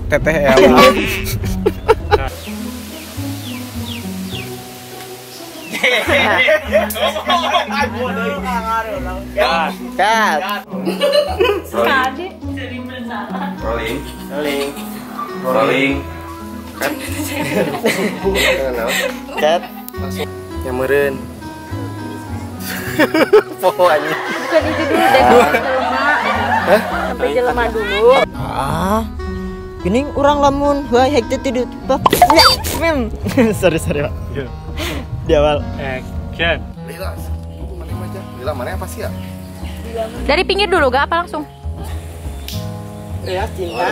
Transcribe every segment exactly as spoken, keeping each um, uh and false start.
teteh ya. Kat. Sekali jadi bersalah. Rolling. Rolling. Rolling. Kat. Kat. Yang meren. Poho aja. Bukan itu dulu deh, jelema. Hah? Sampai jelema dulu. Ah. Gini orang lamun wah hekti tidur. Pak. Mem. Sorry sorry, Pak. Di awal. Action. Lila, mana aja? Lila mana apa sih ya? Dari pinggir dulu gak apa langsung? Ya, cinta.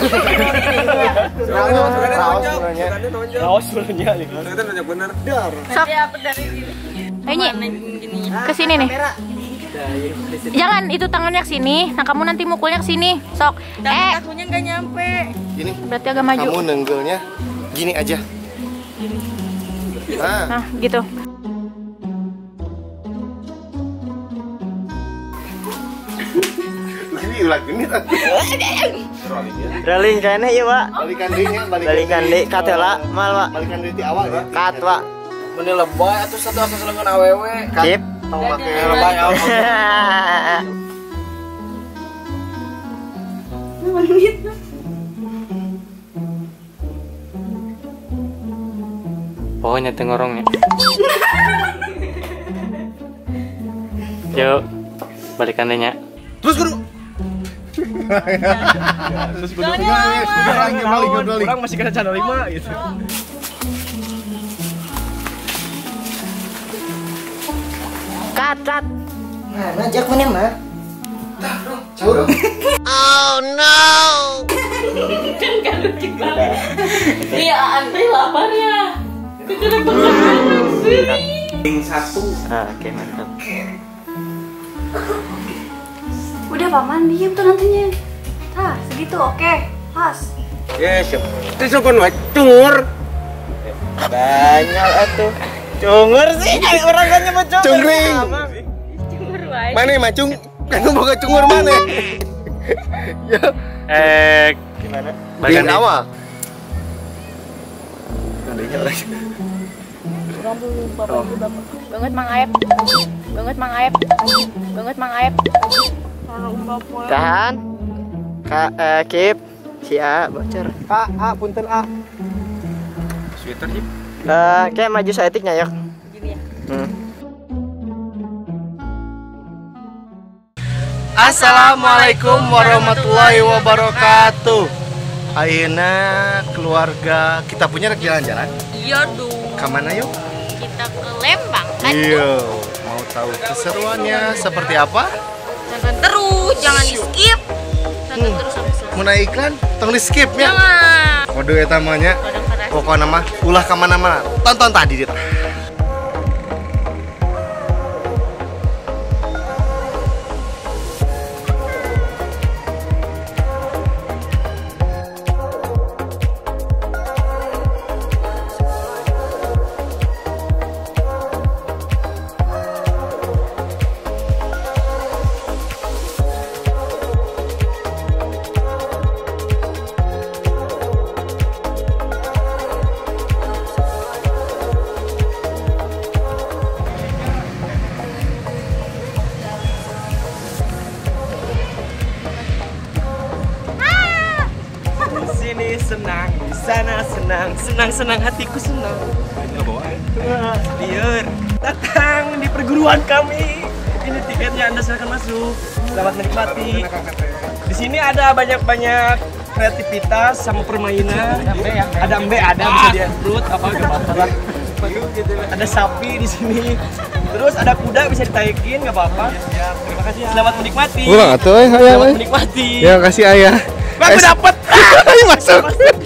Raos sebenarnya nih. Ternyata banyak bener. Sok. Ayo Nyi, ke sini nih. Jangan itu tangannya ke sini. Nah kamu nanti mukulnya ke sini. Sok. Eh, Akunya nggak nyampe. Gini. berarti agak maju. Kamu nenggelnya gini aja. Nah, Nah, gitu. gini ulah gini. Rolling kayaknya ya, Pak. Balikan deui-nya, Balikan di katela mal, Pak. Balikan deui ti awal ya. Kat, Pak. Meni lebay atau satu asa selengan awewe. Sip. Tong make Lebay apa? Pokoknya tengorongnya. Yuk, balikan deh. Terus guru. Terus guru. Balik balik balik. Orang masih kena channel lima gitu. Kat, kat. Nah, ngajak mana, Mak? Cur. Kan gak lucu banget. Iya, antri lapar ya. Kenapa makan sih? Satu. Ah, oke, mantap. Udah paman, diem tuh nantinya. Tah, segitu oke. Pas. Yes. Terus kon wacur. Banyak atuh. Cungur sih, orang kan nyebut cungur. Cungring. Cemburu aja. Mana macung? Kan boga cungur mana? Ya. Eh, Gimana? Bagian awal. Banget Mang Aep. Banget Mang Aep. Banget Mang Aep. Tahan. Kak, eh, Kip. Si A bocor. A, A, punten A. Sweater sih. Eh, kayak maju saetiknya ya. Gini ya. Hmm. Assalamualaikum warahmatullahi wabarakatuh. Ayeuna keluarga kita punya rek jalan-jalan. Iya dong. Kemana yuk? Kita ke Lembang kan? Iya. Mau tahu keseruannya seperti apa? Tonton terus, jangan di skip. Tonton terus sampai selesai. Mau naik iklan? Tong di skip ya. Jangan. Waduh eta mah nya. Kadang-kadang. Pokoknya mah ulah kemana-mana. Tonton tadi dia. Senang, di sana senang, senang-senang hatiku senang. Liur, datang di perguruan kami. Ini tiketnya, Anda silakan masuk. Selamat menikmati. Di sini ada banyak-banyak kreativitas sama permainan. Ada embe, ada bisa dia fruit apa gak apa-apa lah. Ada sapi di sini. Terus ada kuda bisa ditaikin nggak apa-apa. Terima kasih. Selamat menikmati. Ulang atuh eh ayah. Selamat menikmati. Ya kasih ayah. Aku dapat. Ayo masuk.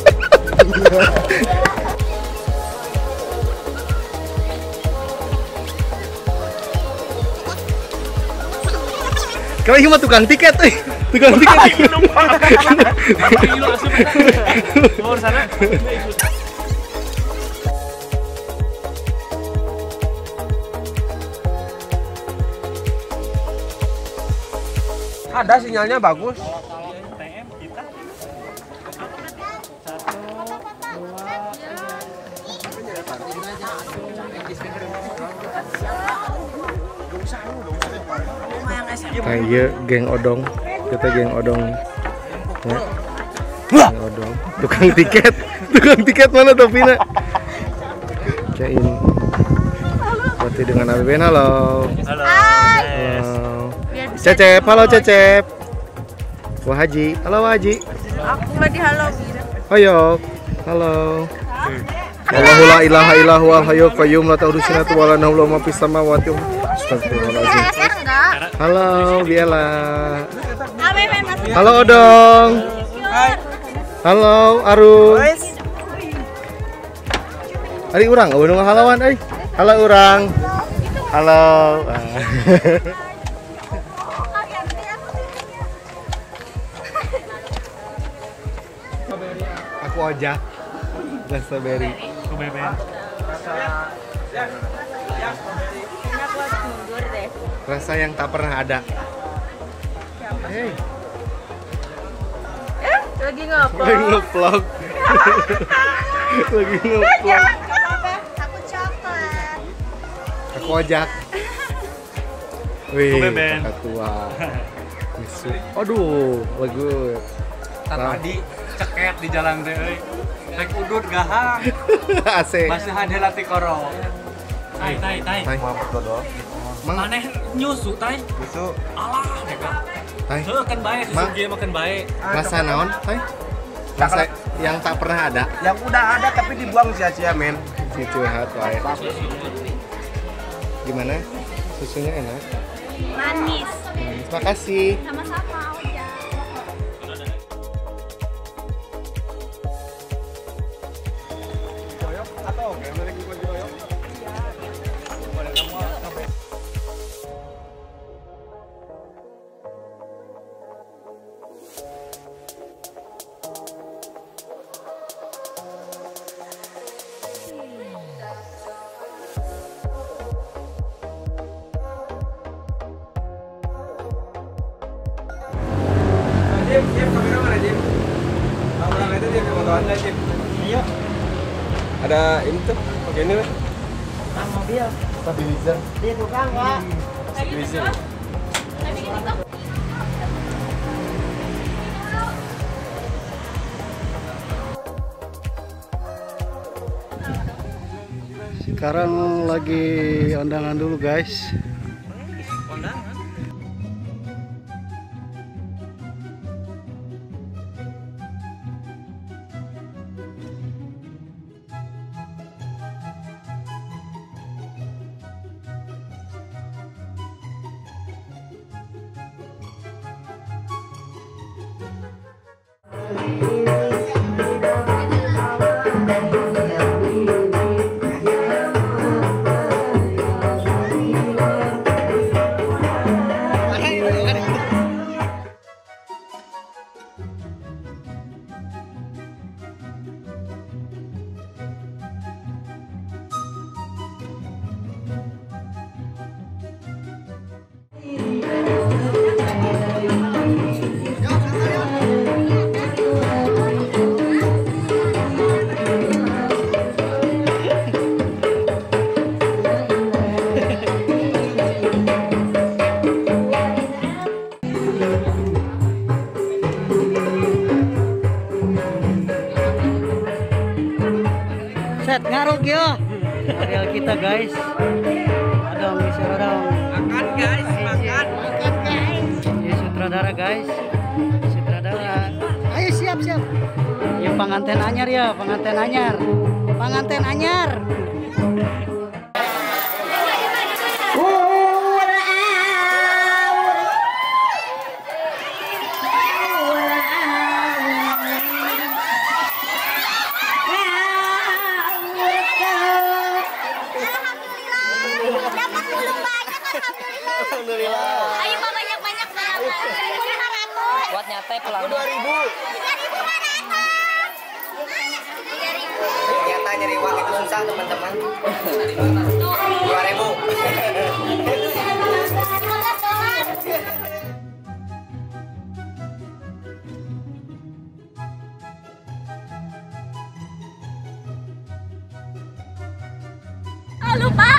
Kalau ini mah tukang tiket, eh. Tukang tiket. Keluar sana. Ada sinyalnya bagus. Kayak iya, geng odong. Kita geng odong. Ya. Geng odong. Tukang tiket. Tukang tiket mana Topina? Kayak ini. Berarti dengan A B B. Halo. Halo. Halo. Cecep, halo Cecep. Wah Haji, halo Wah Haji. Aku nggak di halo. Ayo, halo. Allahu la ilaha illahu al hayyul qayyum la ta'khudhuhu sinatun wa la nawm lahu ma fis samawati wa Astagfirullahaladzim. Halo Biela. Halo Odong. Halo Arum. Ari urang, eueuh nu ngahalawan euy. Halo urang. Halo. Aku ojak. Strawberry. Aku beben. Rasa yang tak pernah ada. Hey. Eh, lagi ngapa? Lagi nge-vlog. Lagi nge-vlog. Aku coklat. Aku ojak. Wih, Aku beben. kakak tua. Misu. Aduh, bagus. Tadi ceket di jalan teh euy. Rek udut gahang. Asik. Masih hadela ti koro. Tai tai tai. Tai. Mang, Maneh nyusu tai. Itu Alah deka. tai. Heuh kan bae susu Mang. ge makan bae. Rasa naon, tai? Rasa yang tak pernah ada. yang udah ada tapi dibuang sia-sia men. Si curhat wae. Gimana? Susunya enak. Manis. Hmm, terima kasih. Sama-sama, Oja. Jim, Jim, kamera mana Jim? Kamera itu Jim, foto anda Jim. Iya. Ada ini tuh, pakai ini lah. Mobil. Stabilizer. Dia tukang, Pak. Stabilizer. Sekarang lagi undangan dulu guys. Kondangan. Set ngaruk yo. Areal kita guys. Ada misi orang. Makan guys, makan. Makan guys. Ya sutradara guys. Sutradara. Ayo siap siap. Ya pengantin anyar ya, pengantin anyar. Pengantin anyar. Ayo Pak, banyak-banyak berapa? seribu lima ratus. Buat nyatet pulang. dua ribu. tiga ribu mana atas? tiga ribu. Ternyata nyari uang itu susah teman-teman. dua ribu. lima belas dolar. Ah, lupa.